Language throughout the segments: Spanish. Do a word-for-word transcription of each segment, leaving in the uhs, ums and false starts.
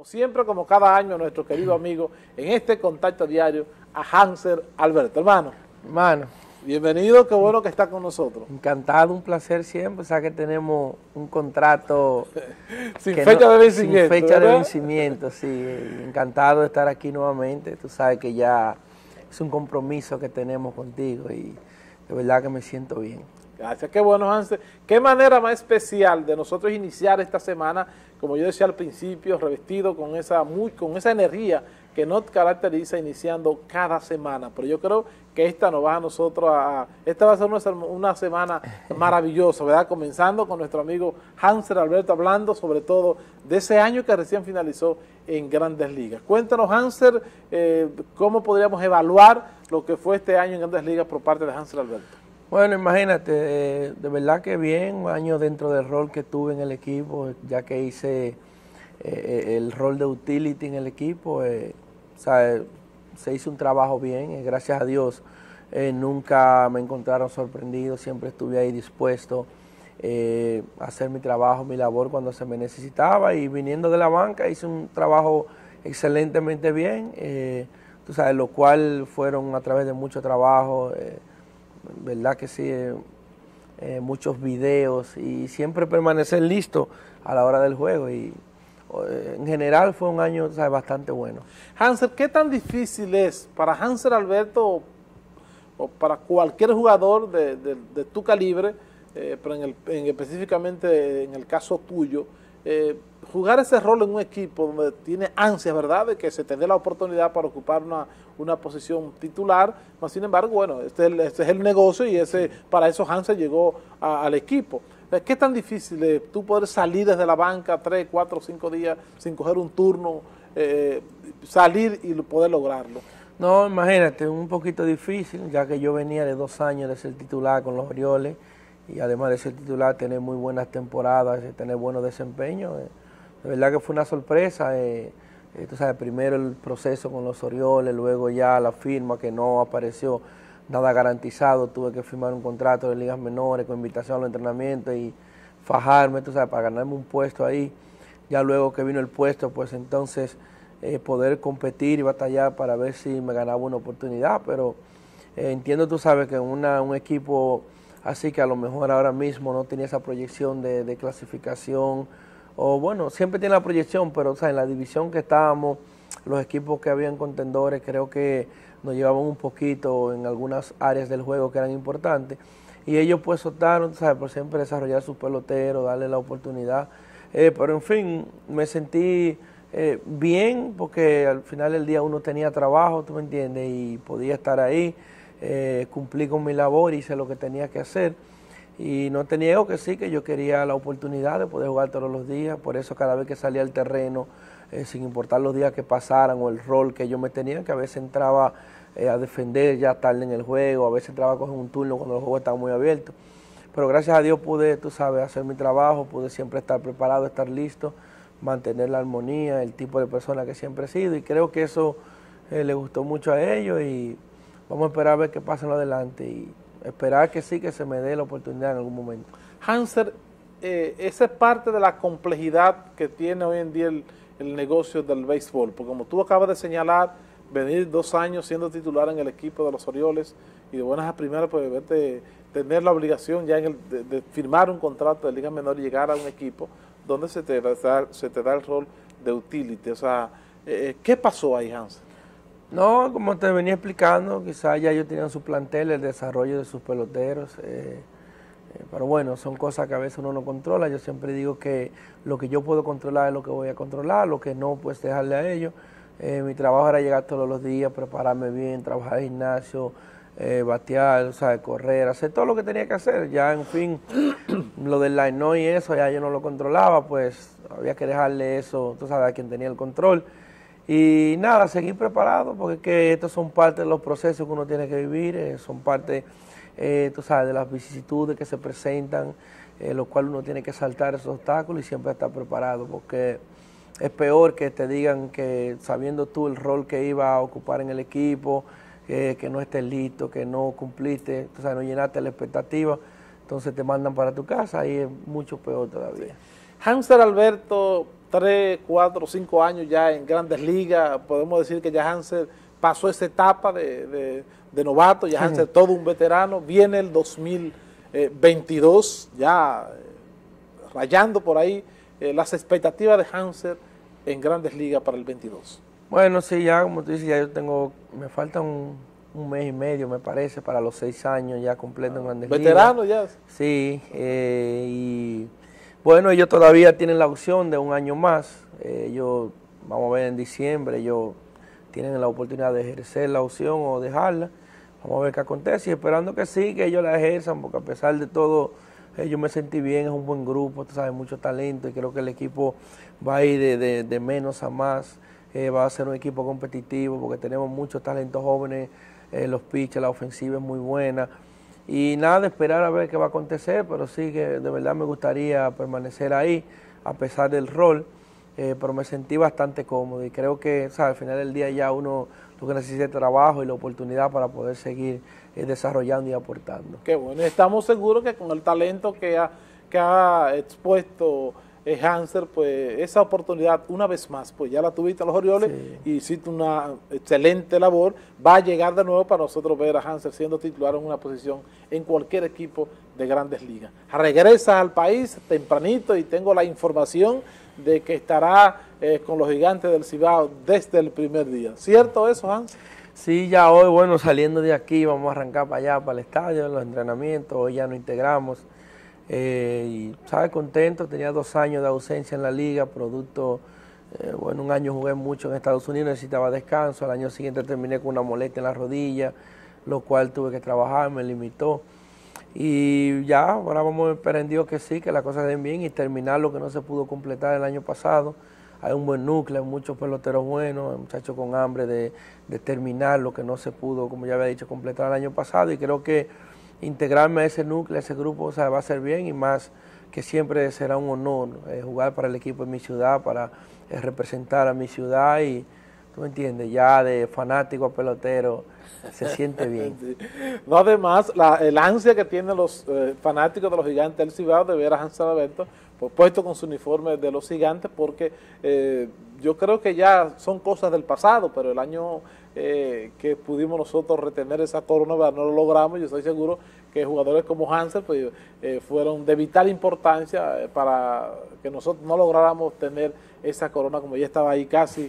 siempre, como cada año, a nuestro querido amigo en este contacto diario, a Hanser Alberto. Hermano, hermano, bienvenido, qué bueno que está con nosotros. Encantado, un placer siempre, o sea que tenemos un contrato sin fecha no, de vencimiento. Sin fecha ¿verdad? de vencimiento, sí, encantado de estar aquí nuevamente, tú sabes que ya es un compromiso que tenemos contigo y de verdad que me siento bien. Gracias, qué bueno, Hanser. Qué manera más especial de nosotros iniciar esta semana, como yo decía al principio, revestido con esa, muy, con esa energía que nos caracteriza iniciando cada semana. Pero yo creo que esta nos va a nosotros a... Esta va a ser una, una semana maravillosa, ¿verdad? Comenzando con nuestro amigo Hanser Alberto, hablando sobre todo de ese año que recién finalizó en Grandes Ligas. Cuéntanos, Hanser, eh, cómo podríamos evaluar lo que fue este año en Grandes Ligas por parte de Hanser Alberto. Bueno, imagínate, eh, de verdad que bien, un año dentro del rol que tuve en el equipo, ya que hice eh, el rol de utility en el equipo, eh, o sea, se hizo un trabajo bien, eh, gracias a Dios, eh, nunca me encontraron sorprendido, siempre estuve ahí dispuesto eh, a hacer mi trabajo, mi labor cuando se me necesitaba, y viniendo de la banca hice un trabajo excelentemente bien, eh, tú sabes, lo cual fueron a través de mucho trabajo, eh, verdad que sí, eh, eh, muchos videos y siempre permanecer listo a la hora del juego y eh, en general fue un año, ¿sabes?, bastante bueno. Hanser, ¿qué tan difícil es para Hanser Alberto o, o para cualquier jugador de, de, de tu calibre, eh, pero en el, en específicamente en el caso tuyo, eh, jugar ese rol en un equipo donde tiene ansias, ¿verdad?, de que se te dé la oportunidad para ocupar una, una posición titular, mas sin embargo, bueno, este es el, este es el negocio y ese para eso Hanser llegó a, al equipo. ¿Qué tan difícil es tú poder salir desde la banca tres, cuatro, cinco días sin coger un turno, eh, salir y poder lograrlo? No, imagínate, un poquito difícil, ya que yo venía de dos años de ser titular con los Orioles, y además de ser titular, tener muy buenas temporadas, tener buenos desempeños. Eh, de verdad que fue una sorpresa. Eh, eh, tú sabes, primero el proceso con los Orioles, luego ya la firma que no apareció nada garantizado. Tuve que firmar un contrato de ligas menores con invitación a los entrenamientos y fajarme, tú sabes, para ganarme un puesto ahí. Ya luego que vino el puesto, pues entonces eh, poder competir y batallar para ver si me ganaba una oportunidad. Pero eh, entiendo, tú sabes, que una, un equipo así que a lo mejor ahora mismo no tenía esa proyección de, de clasificación, o bueno, siempre tiene la proyección, pero o sea, en la división que estábamos, los equipos que habían contendores, creo que nos llevaban un poquito en algunas áreas del juego que eran importantes, y ellos pues optaron, ¿sabes?, por siempre desarrollar sus peloteros, darle la oportunidad, eh, pero en fin, me sentí eh, bien, porque al final del día uno tenía trabajo, tú me entiendes, y podía estar ahí. Eh, cumplí con mi labor, hice lo que tenía que hacer y no te niego que sí, que yo quería la oportunidad de poder jugar todos los días, por eso cada vez que salía al terreno, eh, sin importar los días que pasaran o el rol que yo me tenía, que a veces entraba eh, a defender ya tarde en el juego, a veces entraba a coger un turno cuando los juegos estaban muy abiertos, pero gracias a Dios pude, tú sabes, hacer mi trabajo, pude siempre estar preparado, estar listo, mantener la armonía, el tipo de persona que siempre he sido, y creo que eso eh, le gustó mucho a ellos y vamos a esperar a ver qué pasa en lo adelante y esperar que sí, que se me dé la oportunidad en algún momento. Hanser, eh, esa es parte de la complejidad que tiene hoy en día el, el negocio del béisbol, porque como tú acabas de señalar, venir dos años siendo titular en el equipo de los Orioles y de buenas a primeras, pues verte, tener la obligación ya en el, de, de firmar un contrato de liga menor y llegar a un equipo donde se te da, se te da el rol de utility. O sea, eh, ¿qué pasó ahí, Hanser? No, como te venía explicando, quizás ya ellos tenían su plantel, el desarrollo de sus peloteros, eh, eh, pero bueno, son cosas que a veces uno no controla. Yo siempre digo que lo que yo puedo controlar es lo que voy a controlar, lo que no, pues dejarle a ellos. Eh, mi trabajo era llegar todos los días, prepararme bien, trabajar en gimnasio, eh, batear, o sea, correr, hacer todo lo que tenía que hacer. Ya, en fin, lo del line-no y eso, ya yo no lo controlaba, pues había que dejarle eso, tú sabes, a quien tenía el control. Y nada, seguir preparado, porque es que estos son parte de los procesos que uno tiene que vivir, eh, son parte, eh, tú sabes, de las vicisitudes que se presentan, eh, lo cual uno tiene que saltar esos obstáculos y siempre estar preparado, porque es peor que te digan que sabiendo tú el rol que iba a ocupar en el equipo, eh, que no estés listo, que no cumpliste, tú sabes, no llenaste la expectativa, entonces te mandan para tu casa y es mucho peor todavía. Hanser Alberto, tres, cuatro, cinco años ya en Grandes Ligas, podemos decir que ya Hanser pasó esa etapa de, de, de novato, ya Hanser todo un veterano, viene el dos mil veintidós ya eh, rayando por ahí eh, las expectativas de Hanser en Grandes Ligas para el veintidós. Bueno, sí, ya como tú dices, ya yo tengo, me falta un, un mes y medio, me parece, para los seis años ya completo ah, en Grandes Ligas. ¿Veterano ya? Sí, eh, y bueno, ellos todavía tienen la opción de un año más, eh, ellos, vamos a ver en diciembre, ellos tienen la oportunidad de ejercer la opción o dejarla, vamos a ver qué acontece, y esperando que sí, que ellos la ejerzan, porque a pesar de todo, eh, yo me sentí bien, es un buen grupo, tú sabes, mucho talento, y creo que el equipo va a ir de, de, de menos a más. Eh, va a ser un equipo competitivo porque tenemos muchos talentos jóvenes, eh, los pitchers, la ofensiva es muy buena. Y nada, esperar a ver qué va a acontecer, pero sí que de verdad me gustaría permanecer ahí, a pesar del rol, eh, pero me sentí bastante cómodo y creo que, ¿sabes? Al final del día ya uno lo que necesita es trabajo y la oportunidad para poder seguir eh, desarrollando y aportando. Qué bueno, estamos seguros que con el talento que ha, que ha expuesto Eh, Hanser, pues esa oportunidad una vez más, pues ya la tuviste a los Orioles sí. y hiciste una excelente labor, va a llegar de nuevo para nosotros ver a Hanser siendo titular en una posición en cualquier equipo de Grandes Ligas. Regresa al país tempranito y tengo la información de que estará eh, con los Gigantes del Cibao desde el primer día. ¿Cierto eso, Hanser? Sí, ya hoy, bueno, saliendo de aquí vamos a arrancar para allá, para el estadio, los entrenamientos, hoy ya nos integramos. Eh, y, ¿sabes? Contento, tenía dos años de ausencia en la liga, producto, eh, bueno, un año jugué mucho en Estados Unidos, necesitaba descanso, al año siguiente terminé con una molestia en la rodilla, lo cual tuve que trabajar, me limitó. Y ya, ahora vamos a esperar en Dios que sí, que las cosas den bien y terminar lo que no se pudo completar el año pasado. Hay un buen núcleo, hay muchos peloteros buenos, muchachos con hambre de, de terminar lo que no se pudo, como ya había dicho, completar el año pasado, y creo que integrarme a ese núcleo, a ese grupo, o sea, va a ser bien, y más que siempre será un honor eh, jugar para el equipo de mi ciudad, para eh, representar a mi ciudad, y tú me entiendes, ya de fanático a pelotero se siente bien. Sí. No, además, la, el ansia que tienen los eh, fanáticos de los Gigantes del Cibao de ver a Hanser Alberto pues, puesto con su uniforme de los Gigantes, porque eh, yo creo que ya son cosas del pasado, pero el año eh, que pudimos nosotros retener esa corona, no lo logramos. Yo estoy seguro que jugadores como Hanser pues, eh, fueron de vital importancia para que nosotros no lográramos tener esa corona, como ya estaba ahí casi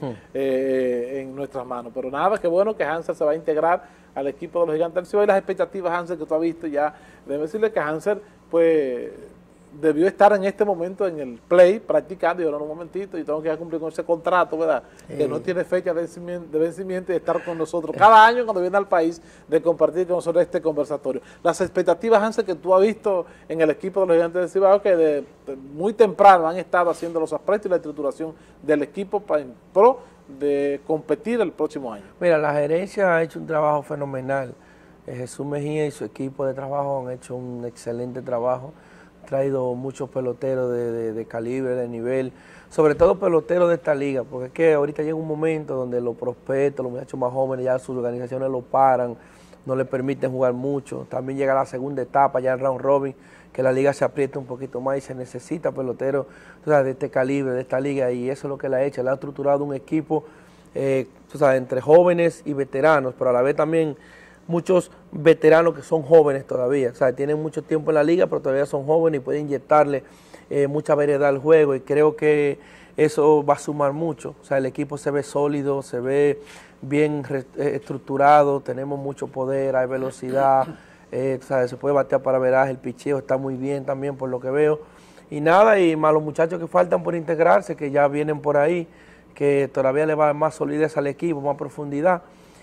eh, en nuestras manos. Pero nada, qué bueno que Hanser se va a integrar al equipo de los Gigantes del Cibao, y las expectativas, Hanser, que tú has visto ya, debo decirle que Hanser pues debió estar en este momento en el play practicando, y ahora en un momentito y tengo que ya cumplir con ese contrato, ¿verdad? Sí. Que no tiene fecha de vencimiento, de vencimiento, y estar con nosotros cada año cuando viene al país, de compartir con nosotros este conversatorio. Las expectativas, Hanser, que tú has visto en el equipo de los Gigantes del Cibao, que de, de muy temprano han estado haciendo los aprestos y la estructuración del equipo para, en pro de competir el próximo año. Mira, la gerencia ha hecho un trabajo fenomenal. Eh, Jesús Mejía y su equipo de trabajo han hecho un excelente trabajo, traído muchos peloteros de, de, de calibre, de nivel, sobre todo peloteros de esta liga, porque es que ahorita llega un momento donde los prospectos, los muchachos más jóvenes, ya sus organizaciones lo paran, no le permiten jugar mucho. También llega la segunda etapa, ya en round robin, que la liga se aprieta un poquito más y se necesita peloteros, tú sabes, de este calibre, de esta liga, y eso es lo que le ha hecho. Le ha estructurado un equipo, eh, tú sabes, entre jóvenes y veteranos, pero a la vez también muchos veteranos que son jóvenes todavía, o sea, tienen mucho tiempo en la liga, pero todavía son jóvenes y pueden inyectarle eh, mucha variedad al juego, y creo que eso va a sumar mucho. O sea, el equipo se ve sólido, se ve bien estructurado, tenemos mucho poder, hay velocidad, eh, o sea, se puede batear para veraje, el picheo está muy bien también por lo que veo, y nada, y más los muchachos que faltan por integrarse, que ya vienen por ahí, que todavía le va a dar más solidez al equipo, más profundidad.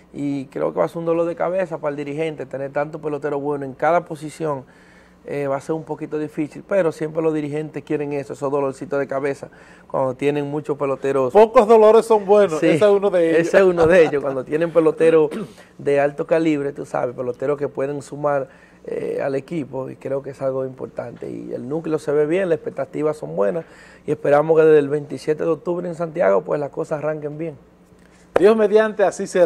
Y creo que va a ser un dolor de cabeza para el dirigente tener tanto pelotero bueno en cada posición. Eh, va a ser un poquito difícil, pero siempre los dirigentes quieren eso, esos dolorcitos de cabeza, cuando tienen muchos peloteros. Pocos dolores son buenos, sí, ese es uno de ellos. Ese es uno de ellos, cuando tienen peloteros de alto calibre, tú sabes, peloteros que pueden sumar eh, al equipo, y creo que es algo importante. Y el núcleo se ve bien, las expectativas son buenas, y esperamos que desde el veintisiete de octubre en Santiago, pues las cosas arranquen bien. Dios mediante, así será.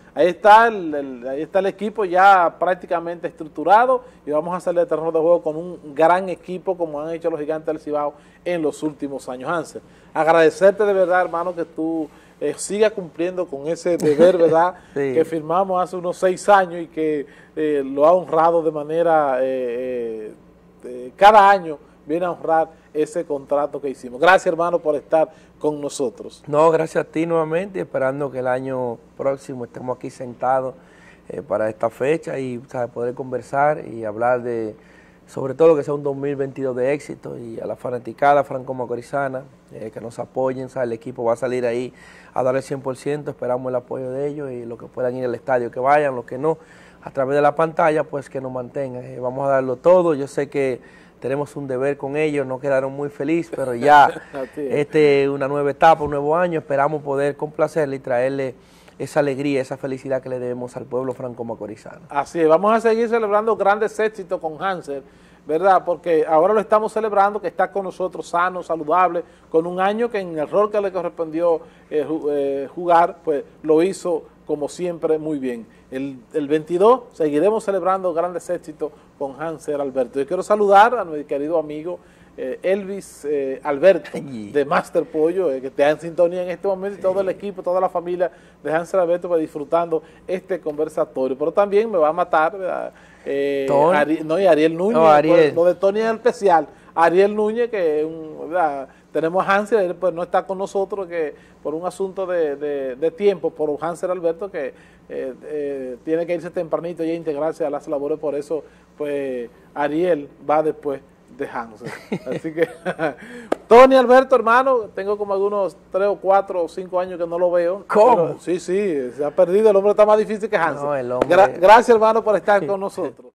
ahí está el, el, ahí está el equipo ya prácticamente estructurado y vamos a salir al terreno de juego con un gran equipo como han hecho los Gigantes del Cibao en los últimos años. Hansel, agradecerte de verdad, hermano, que tú eh, sigas cumpliendo con ese deber, ¿verdad? Sí. Que firmamos hace unos seis años y que eh, lo ha honrado de manera, eh, eh, cada año viene a honrar ese contrato que hicimos. Gracias, hermano, por estar con nosotros. No, gracias a ti nuevamente, esperando que el año próximo estemos aquí sentados eh, para esta fecha y ¿sabes? Poder conversar y hablar de, sobre todo que sea un dos mil veintidós de éxito, y a la fanaticada franco-macorizana, eh, que nos apoyen, ¿sabes? El equipo va a salir ahí a dar el cien por ciento, esperamos el apoyo de ellos y los que puedan ir al estadio que vayan, los que no, a través de la pantalla, pues que nos mantengan. Eh, vamos a darlo todo, yo sé que tenemos un deber con ellos, no quedaron muy felices, pero ya este es una nueva etapa, un nuevo año, esperamos poder complacerle y traerle esa alegría, esa felicidad que le debemos al pueblo franco-macorizano. Así es, vamos a seguir celebrando grandes éxitos con Hansel, ¿verdad? Porque ahora lo estamos celebrando, que está con nosotros sano, saludable, con un año que en el rol que le correspondió eh, eh, jugar, pues lo hizo como siempre muy bien. El, el veintidós seguiremos celebrando grandes éxitos con Hansel Alberto. Yo quiero saludar a mi querido amigo eh, Elvis eh, Alberto de Master Pollo, eh, que está en sintonía en este momento, y todo el equipo, toda la familia de Hansel Alberto pues, disfrutando este conversatorio. Pero también me va a matar eh, Ari, no, y Ariel Núñez, no, Ariel. Pues, lo de Tony es especial. Ariel Núñez, que un, tenemos a Hansel, él pues no está con nosotros que por un asunto de, de, de tiempo, por Hansel Alberto que eh, eh, tiene que irse tempranito y a integrarse a las labores, por eso pues Ariel va después de Hansel. Así que Tony Alberto, hermano, tengo como algunos tres o cuatro o cinco años que no lo veo. ¿Cómo? Pero, sí, sí, se ha perdido, el hombre está más difícil que Hansel. No, el hombre... Gra gracias, hermano, por estar con nosotros.